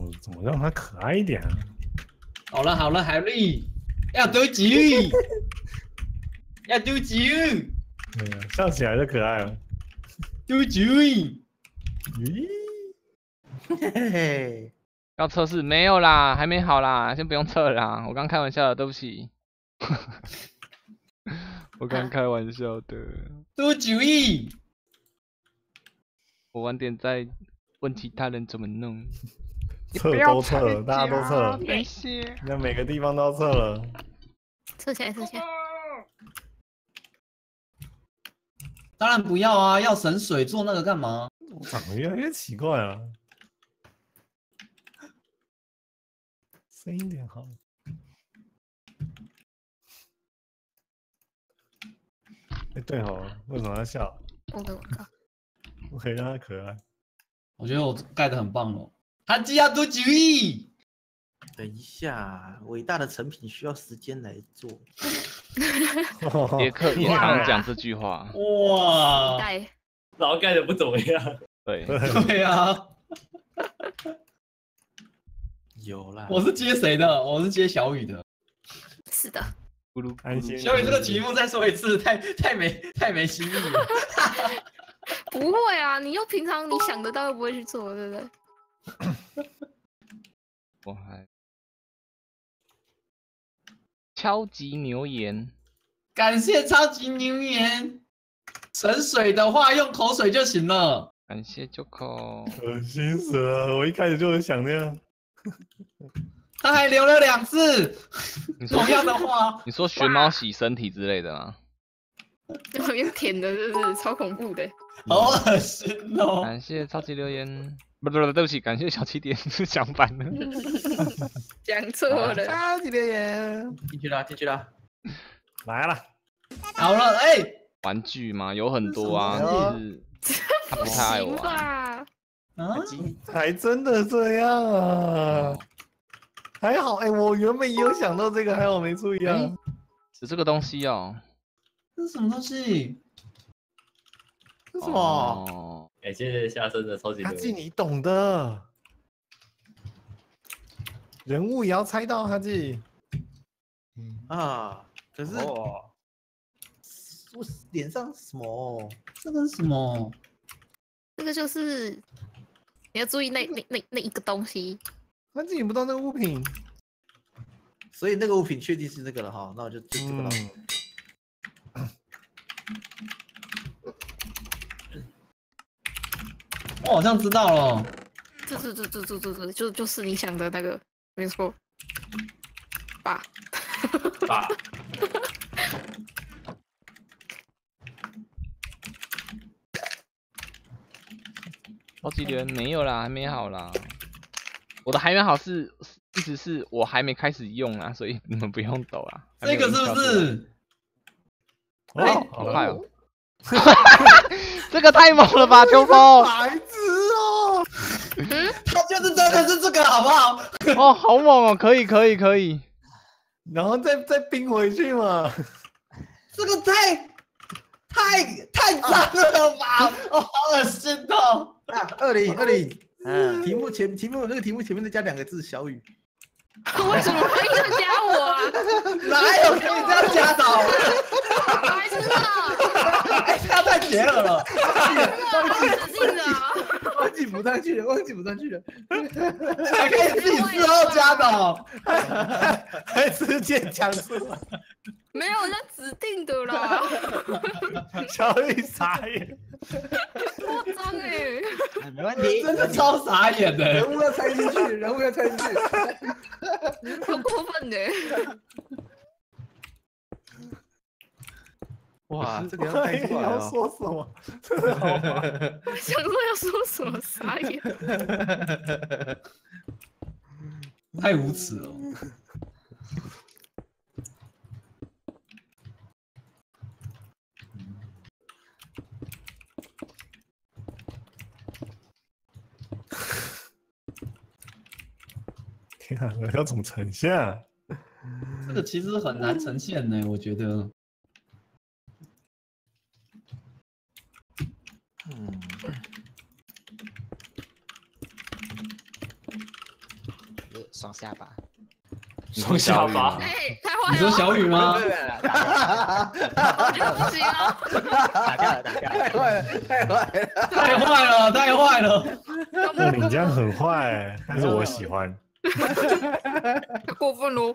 怎么让它可爱一点啊？ 好了好了，海丽，要丢球，要丢球， 对啊，笑起来就可爱了。 丢球。 咦， 嘿嘿， 要测试没有啦，还没好啦，先不用测啦。我刚开玩笑的，对不起。我刚开玩笑的。 丢球。 我晚点再问其他人怎么弄。 测都测了，大家都测了， 等一下。 那每个地方都要测了。 测起来，测起来。 当然不要啊，要省水做那个干嘛？ 我长得越来越奇怪了。深一点好。哎，对哦，为什么要笑？ 我靠！ 我可以让它可爱。 我觉得我盖的很棒哦。他既要丢球。 等一下，伟大的成品需要时间来做。 杰克也常讲这句话。 哇， 带然后盖的不怎么样。 对， 对啊， 有啦， 我是接谁的？我是接小雨的。 是的， 咕噜安心。 小雨这个题目再说一次，太没新意了。 不会啊！你又平常你想得到又不会去做，对不对？ 我还超级牛言， 感谢超级牛言。省水的话，用口水就行了。 感谢 Joko。 恶心死了！我一开始就有想那样。 他还留了2次你说同样的话。 你说学猫洗身体之类的吗？ 用舔的，是不是超恐怖的？ 好恶心哦！ 感谢超级留言，不，对不起，感谢小起点，想反了。 讲错了。 超级留言进去啦，进去啦。 来了， 好了，哎， 玩具嘛，有很多啊， 这只是他不太爱行玩。 吧？ 啊， 还真的这样啊？还好，哎，我原本也有想到这个，还好没注意啊。 有这个东西哦。 这是什么东西？ 这是什么？ 哦， 感谢下身的超级哈记， 留言。 你懂的，人物也要猜到哈记。 啊，可是哦， 我脸上什么？ 这个是什么？ 这个就是你要注意那一个东西。 哈记你不知道那个物品。 所以那个物品确定是这个了哈，那我就这个了。 我好像知道了。 这就是你想的那个，没错。吧？ 爸， 超级留言没有啦，还没好啦。我的还没好是意思是我还没开始用啊，所以你们不用抖啦。 这个是不是？ 哦， 好快哦！这个太猛了吧，秋风！ 白痴哦！ 他就是真的是这个，好不好？ 哦，好猛哦！可以。 然后再冰回去嘛。 这个太脏了吧！哦，好恶心哦！ 2020，题目那个题目前面再加2个字小雨。 为什么会要加我啊？ 哪有可以这样加的？ 白痴啊！ 哎，这样太邪恶了！ 指定的啊！ 忘记补上去了。 还可以自己事后加的哦。 还直接讲出来， 没有，那指定的啦。 小雨傻眼。 夸张哎！ 没问题， 真的超傻眼的。 人物要猜进去， 好过分的。 哇，这个要猜出来要哦。 说什么？真的好吗？ 想说要说什么，傻眼。 太无耻了。 天啊，要怎么呈现啊？ 这个其实很难呈现呢，我觉得。 是双下巴。 双下巴， 哎，太坏了！ 你说小雨吗？ 对我觉得不行啊！ 打掉了，打掉了。 太坏了，太坏了！ 太坏了，太坏了！ 哦，你这样很坏，但是我喜欢。 太过分喽！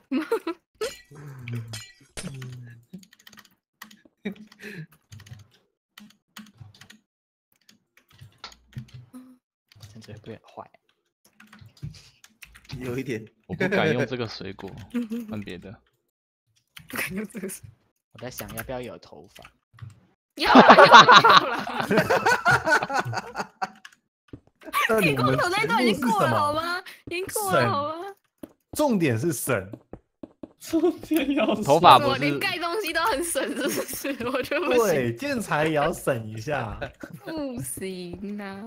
陈嘴会不会很坏？ 有一点， 我不敢用这个水果，换别的。 不敢用这个说。 我在想要不要有头发。 要啦！你空那你们手那段已经过了好吗？已经过了好吗？ 重点是省， 重点要我头发不是连盖东西都很省，是不是？我觉得不行， 对，建材也要省一下， 不行啊，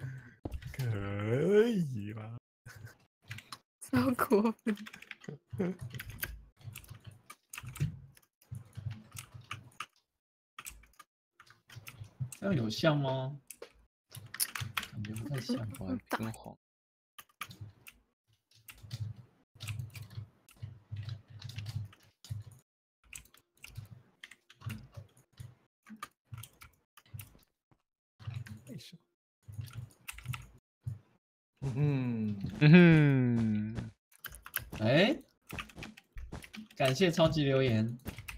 可以啦。 超过分。 这样有像吗？感觉不太像。 黄跟黄。 嗯， 嗯哼， 哎，感谢超级留言。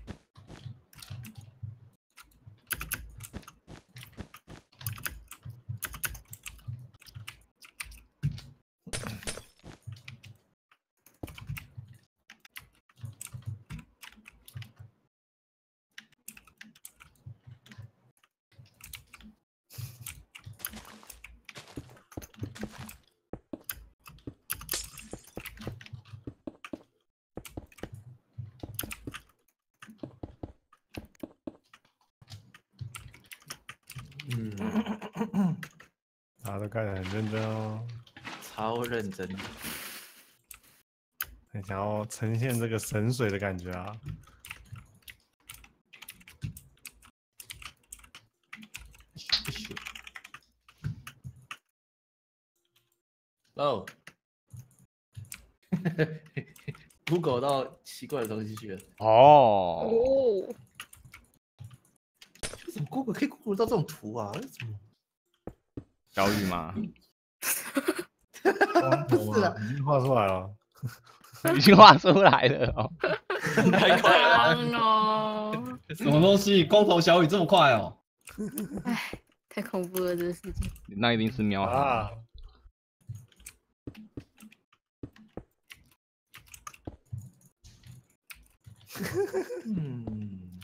大家都盖得很认真哦， 超认真。 很想要呈现这个神水的感觉啊。 哦，Google 到奇怪的东西去了。 哦， 哦， 为什么 Google 可以 Google 到这种图啊？为什么？ 小雨吗？ 不是啊，已经画出来了。 已经画出来了哦。 太快了吧！ 哦， 什么东西？光头小雨这么快哦？ 哎，太恐怖了，这个事情。 那一定是喵哈。 啊， 嗯，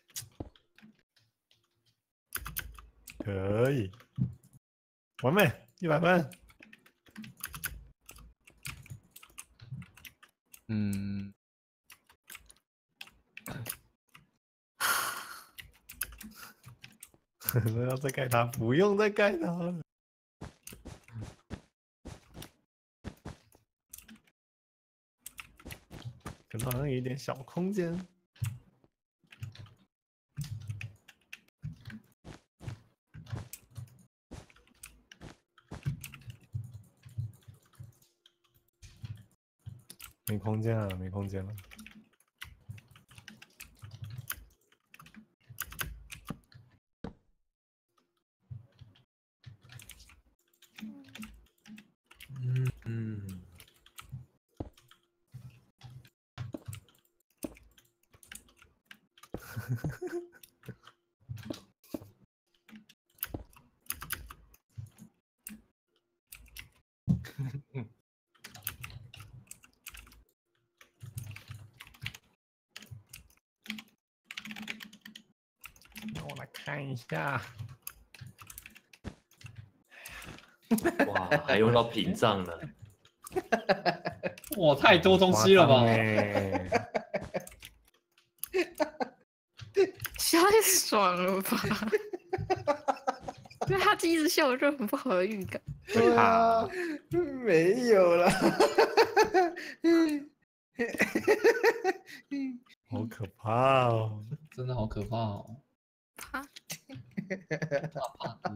可以，完美，100分。 嗯， 不要再盖它，不用再盖它了。可是好像有一点小空间。没空间了，没空间了。 嗯， 让我来看一下。 哇，还用到屏障呢。 哇，太多东西了吧？ 笑太爽了吧！因为他一直笑，我就很不好的预感。 对啊，没有了。 好可怕哦！ 真的好可怕哦！ 怕怕怕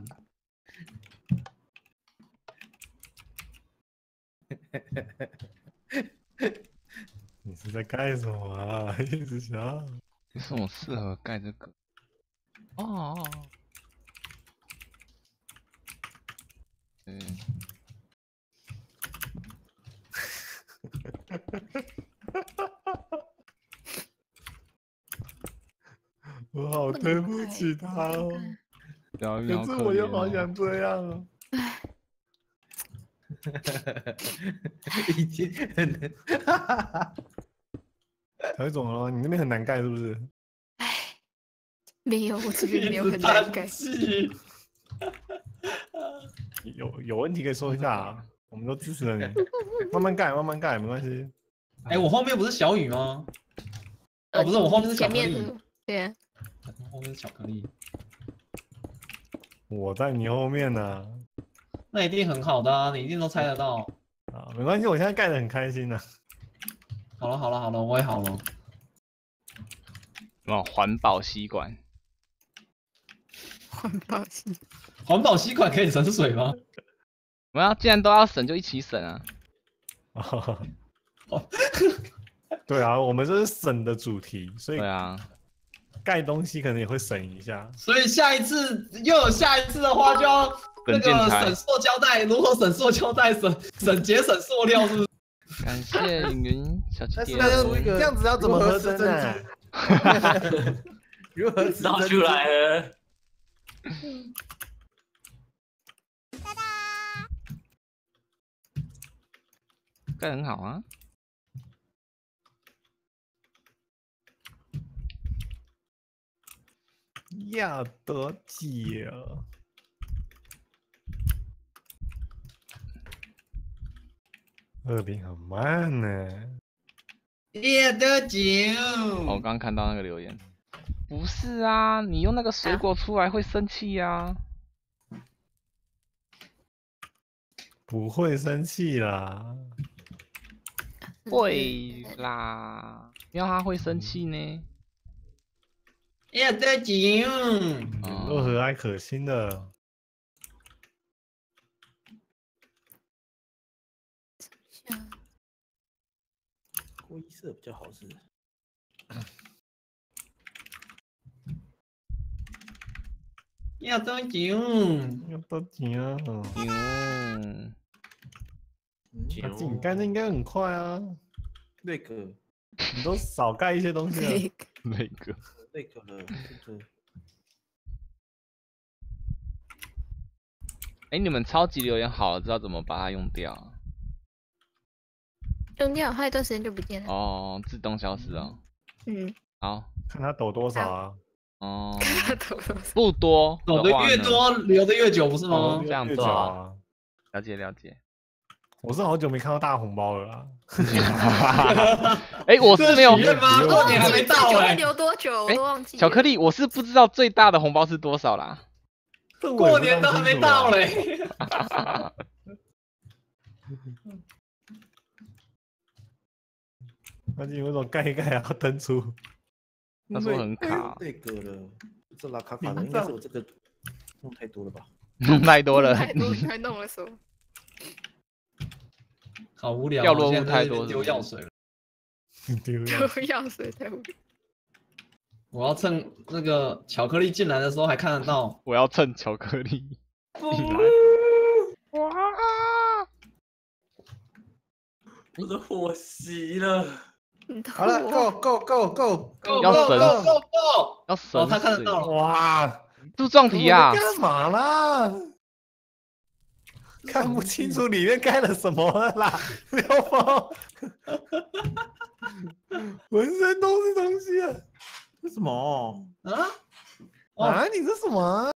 你是在干什么啊？一直笑。 有什么适合盖这个？哦，嗯， 我好对不起他哦， 疗愈好可是我又好怜哦。 想这样哦。 已经很， 小雨怎么了？你那边很难盖是不是？ 没有，我这边没有一直叹很难盖。 气。 有问题可以说一下啊，我们都支持了你。慢慢盖，慢慢盖，没关系。 哎，我后面不是小雨吗？哦，不是，我后面是巧克力， 前面的，对啊， 后面是巧克力， 我在你后面呢。 那一定很好的啊，你一定都猜得到。 啊，没关系，我现在盖的很开心呢。 好了好了好了，我也好了。 哦，环保吸管， 环保系。 环保吸管可以省水吗？ 我们要既然都要省，就一起省啊。 对啊，我们这是省的主题，所以对啊， 盖东西可能也会省一下。 所以下一次又有下一次的话，就要那个省建材省塑胶袋，如何省塑胶袋，节省塑料，是不是？ 感谢云小但是姐。 那出一个这样子要怎么合真呢？ 如何吃拿出来了， 盖得很好啊。 亚德姐，二饼很慢呢。 夜的酒。 哦，我刚刚看到那个留言，不是啊，你用那个水果出来会生气呀。 不会生气啦。 会啦，要他会生气呢。 夜的酒。 若和蔼可亲的。 灰色比较好吃。 夜的酒。 要多紧啊！ 嗯， 那自己盖的应该很快啊， 那个你都少盖一些东西了。 那个了，这个哎，你们超级留言好了，知道怎么把它用掉啊？ 用掉，它一段时间就不见了。 哦，自动消失哦。 嗯， 好， 看他抖多少啊？ 哦， 它抖了。 不多走的越呢， 多，留的越久，不是吗？ 这样越久子啊， 啊！ 了解了解。 我是好久没看到大红包了啦。 哎，我是没有许愿吗？过年还没到会哎。 留多久？我都忘记了。 巧克力，我是不知道最大的红包是多少啦。 过年都还没到嘞。 嘞。 那你为什么盖一盖还要登出？ 他说很卡， 那个了，这拉卡卡的应该是我这个弄太多了吧？ 弄太多了。 太多太弄了什么？ 好无聊哦， 掉落物现在太多在那边丢药水了。 丢丢药水太无聊。 我要趁那个巧克力进来的时候还看得到。 我要蹭巧克力进来。哇！ 我的火熄了。 好了，Go， 要省够！ 要省哦，他看得水到了。 哇！ 柱状体啊！ 干嘛啦？看不清楚里面盖了什么了啦，刘峰，浑身都是东西啊！ 为什么？ 啊？ 啊，你这什么啊？